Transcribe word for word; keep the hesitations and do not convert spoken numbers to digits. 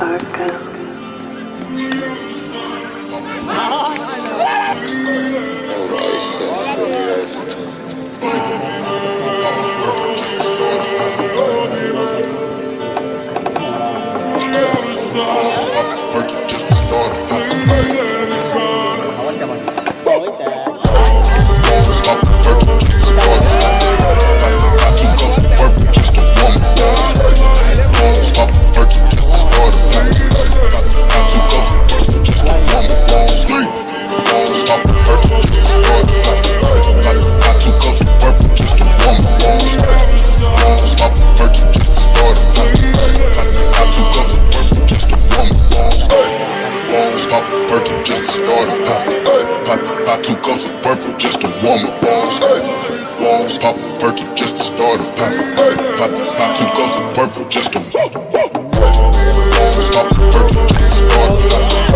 Parker. Just to start a Stop the perky, just to start a Got two ghosts of purple just to warm the Stop the perky, just to start a Got two ghosts of purple just to warm the Stop the perky, just to start a Got two ghosts of purple just to warm the Stop the perky, just to start a Got two ghosts of purple just to warm the Stop the perky, just to start a Got two ghosts of purple just to warm up. Stop the perky just to start a Got, got two ghosts of purple just to Stop the perky just to start a